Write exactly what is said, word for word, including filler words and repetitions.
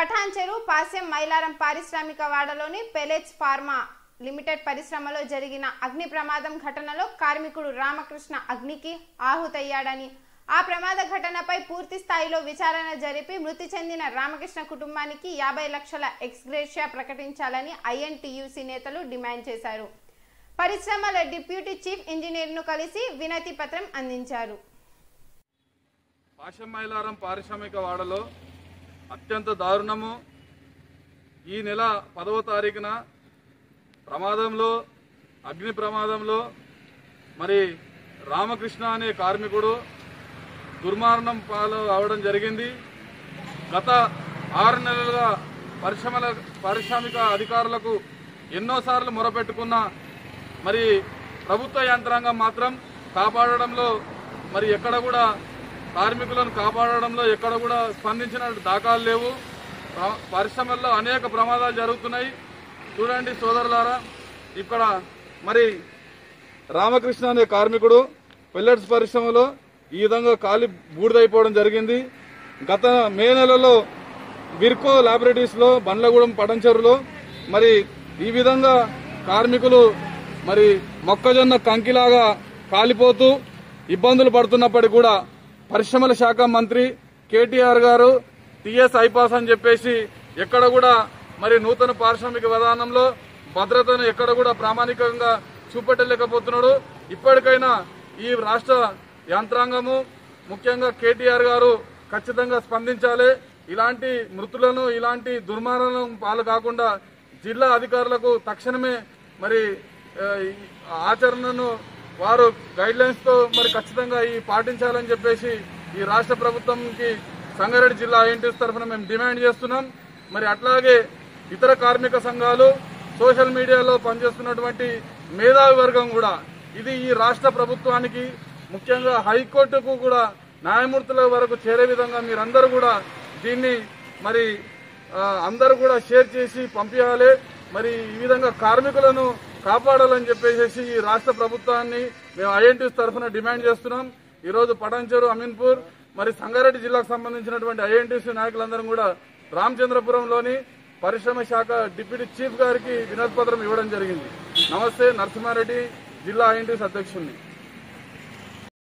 పఠాన్చెరు పాస్యం మైలారం పారిశ్రామిక వాడలోని pellets pharma limited పరిశ్రమలో జరిగిన అగ్ని ప్రమాదం ఘటనలో కార్మికుడు రామకృష్ణ అగ్నికి ఆహుతయ్యాడని, ఆ ప్రమాద ఘటనపై పూర్తి స్థాయిలో విచారణ జరిపి మృతి చెందిన రామకృష్ణ కుటుంబానికి యాభై లక్షల ఎక్స్గ్రేషియా ప్రకటించాలని ఐఎన్టీయూసీ నేతలు డిమాండ్ చేశారు. పరిశ్రమల డిప్యూటీ చీఫ్ ఇంజనీర్ను కలిసి వినతి పత్రం అందించారు. పాస్యం మైలారం పారిశ్రామిక వాడలో అత్యంత దారుణము. ఈ నెల పదవ తారీఖున ప్రమాదంలో అగ్ని ప్రమాదంలో మరి రామకృష్ణ అనే కార్మికుడు దుర్మరణం పాలు అవడం జరిగింది. గత ఆరు నెలలుగా పరిశ్రమల పారిశ్రామిక అధికారులకు ఎన్నోసార్లు మొరపెట్టుకున్న మరి ప్రభుత్వ యంత్రాంగం మాత్రం కాపాడడంలో మరి ఎక్కడ కూడా కార్మికులను కాపాడడంలో ఎక్కడ కూడా స్పందించిన దాఖలాలు లేవు. పరిశ్రమల్లో అనేక ప్రమాదాలు జరుగుతున్నాయి. చూడండి సోదరులారా, ఇక్కడ మరి రామకృష్ణ అనే కార్మికుడు పెల్లెట్స్ పరిశ్రమలో ఈ విధంగా కాలి బూడిదైపోవడం జరిగింది. గత మే నెలలో విర్కో ల్యాబొరేటరీస్ లో బండ్లగూడెం పటంచెరులో మరి ఈ విధంగా కార్మికులు మరి మొక్కజొన్న కంకిలాగా కాలిపోతూ ఇబ్బందులు పడుతున్నప్పటికీ కూడా పరిశ్రమల శాఖ మంత్రి కేటీఆర్ గారు టీఎస్ ఐపాస్ అని చెప్పేసి ఎక్కడ కూడా మరి నూతన పారిశ్రామిక విధానంలో భద్రతను ఎక్కడ కూడా ప్రామాణికంగా చూపెట్టలేకపోతున్నాడు. ఇప్పటికైనా ఈ రాష్ట్ర యంత్రాంగము ముఖ్యంగా కేటీఆర్ గారు ఖచ్చితంగా స్పందించాలి. ఇలాంటి మృతులను ఇలాంటి దుర్మరణం పాలు కాకుండా జిల్లా అధికారులకు తక్షణమే మరి ఆచరణను వారు గైడ్ లైన్స్ తో మరి ఖచ్చితంగా ఈ పాటించాలని చెప్పేసి ఈ రాష్ట్ర ప్రభుత్వంకి సంగారెడ్డి జిల్లా ఐఎన్టీయూసీ తరఫున మేము డిమాండ్ చేస్తున్నాం. మరి అట్లాగే ఇతర కార్మిక సంఘాలు, సోషల్ మీడియాలో పనిచేస్తున్నటువంటి మేధావి వర్గం కూడా ఇది ఈ రాష్ట్ర ప్రభుత్వానికి ముఖ్యంగా హైకోర్టుకు కూడా న్యాయమూర్తుల వరకు చేరే విధంగా మీరందరూ కూడా దీన్ని మరి అందరూ కూడా షేర్ చేసి పంపించాలి. మరి ఈ విధంగా కార్మికులను కాపాడాలని చెప్పేసి ఈ రాష్ట్ర ప్రభుత్వాన్ని మేము ఐఎన్టీయూసీ తరఫున డిమాండ్ చేస్తున్నాం. ఈ రోజు పటాన్చెరు, అమీన్పూర్ మరి సంగారెడ్డి జిల్లాకు సంబంధించినటువంటి ఐఎన్టీయూసీ నాయకులందరం కూడా రామచంద్రపురంలోని పరిశ్రమ శాఖ డిప్యూటీ చీఫ్ గారికి వినతి పత్రం ఇవ్వడం జరిగింది. నమస్తే, నరసింహారెడ్డి, జిల్లా ఐఎన్టీయూసీ అధ్యక్షుడిని.